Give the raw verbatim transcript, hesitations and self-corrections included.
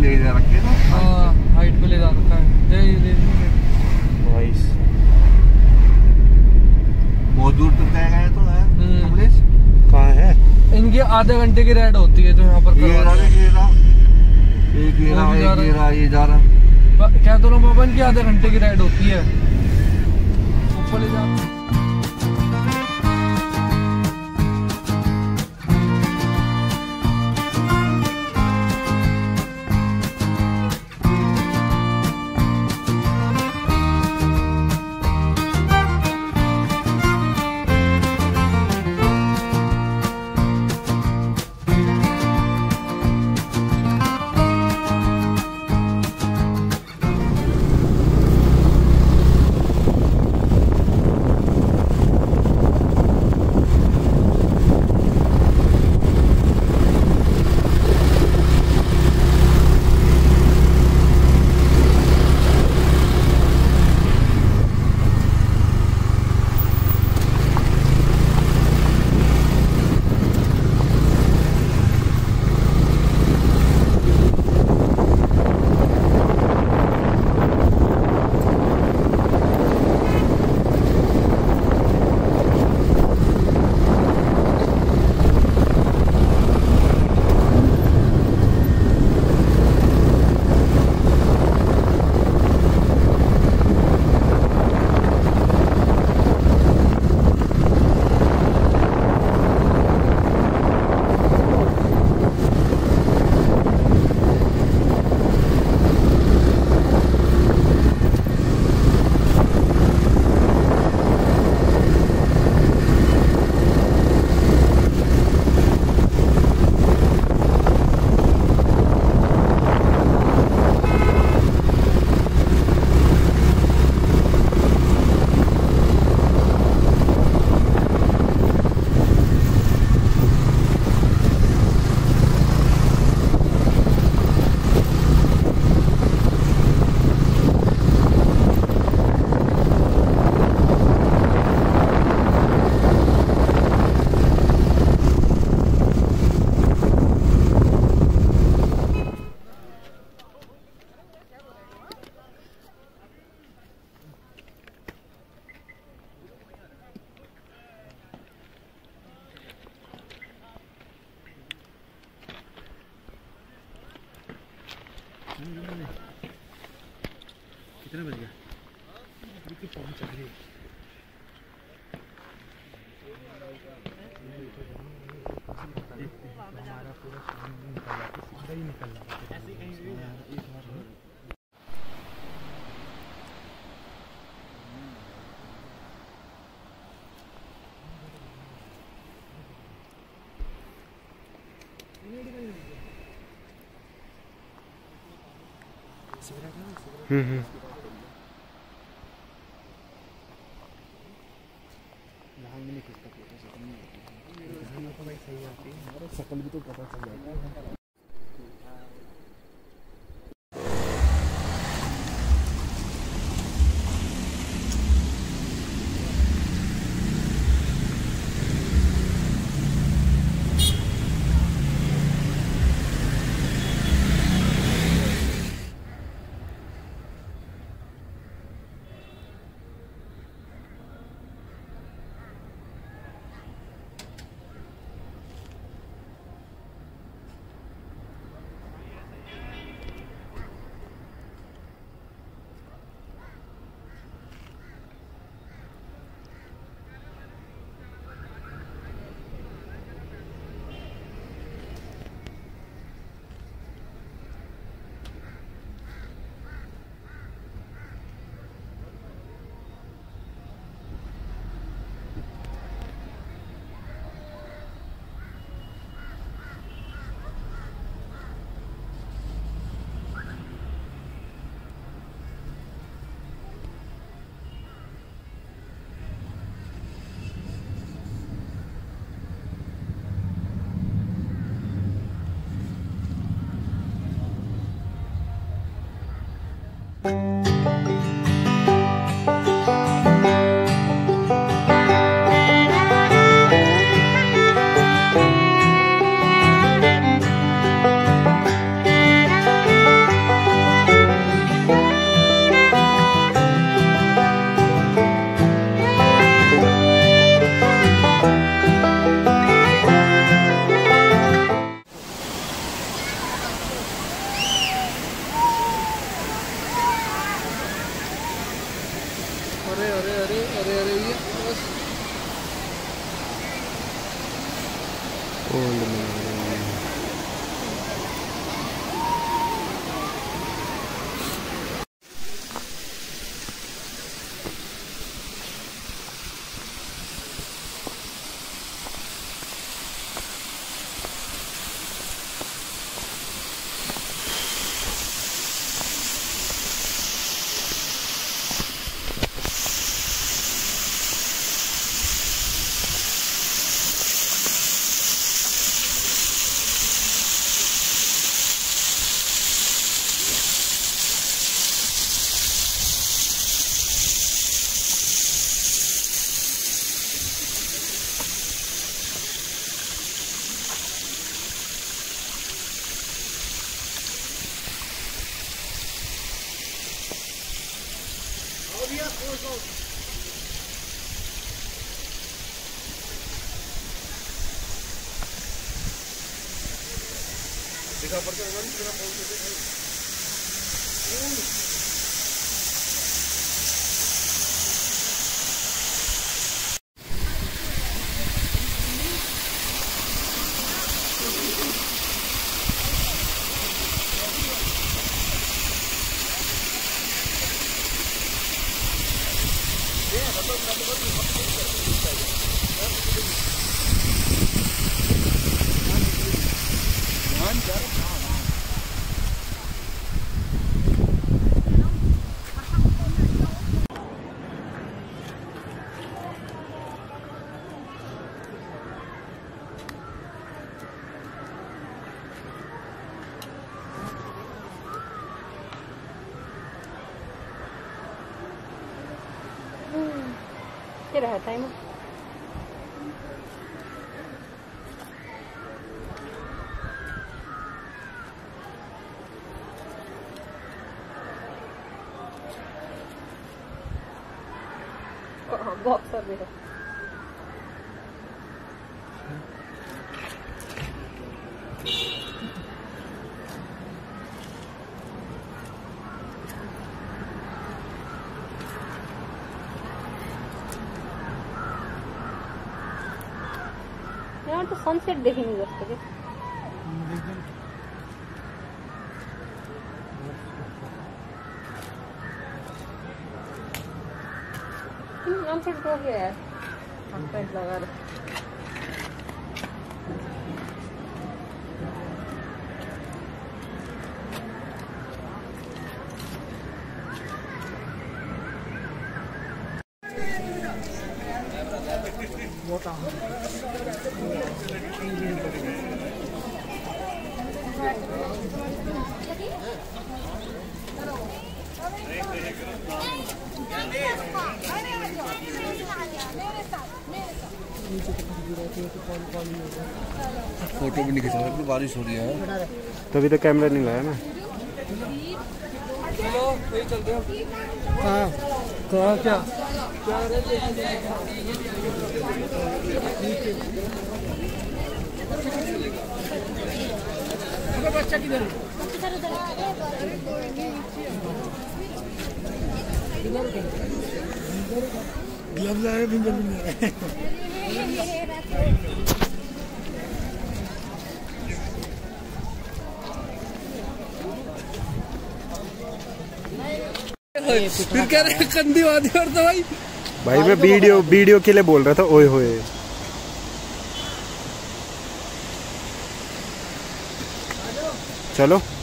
ले जा रखे ना। हाँ हाइट पे ले जा रखा है। दे दे वाइस बहुत दूर तक जाएगा तो है कमलेश। कहाँ है? इनकी आधे घंटे की राइड होती है जो यहाँ पर ये रहा ये रहा एक ये रहा एक ये रहा ये जा रहा। क्या तो बाबा इनकी आधे घंटे की राइड होती है ऊपर ले जा। कितने बज गया? पहुंच रही है। हमारा पूरा निकल रहा है, सीधा ही निकल रहा है। ऐसे कहीं भी हम्म हम्म सकल भी तो पता चल जाता है। अरे अरे अरे अरे अरे ये बस ओल्ड मनाली। क्या रहा टाइम बॉक्सर भी है। यार तो सनसेट देखेंगे जस्ट के सनसेट हो गया यार। सनसेट लगा रहे फोटो भी नहीं खिंचा सकते, बारिश हो रही है तभी तो कैमरा नहीं लाया ना। चलो वही चलते हैं। हाँ तो क्या क्या बच्चा किधर ग्लव्स आए भी मिल रहे फिर कह रहे कंधी वादी और तो भाई भाई मैं वीडियो वीडियो के लिए बोल रहा था। ओए होए चलो।